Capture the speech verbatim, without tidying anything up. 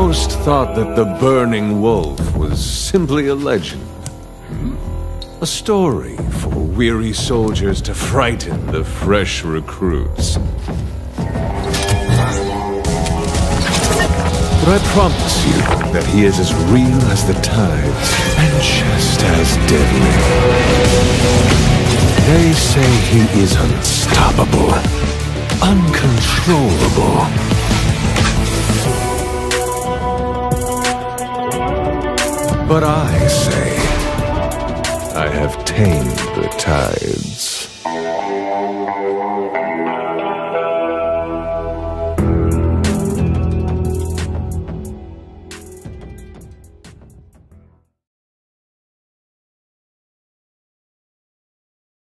Most thought that the burning wolf was simply a legend. A story for weary soldiers to frighten the fresh recruits. But I promise you that he is as real as the tides, and just as deadly. They say he is unstoppable, uncontrollable. But I say, I have tamed the tides.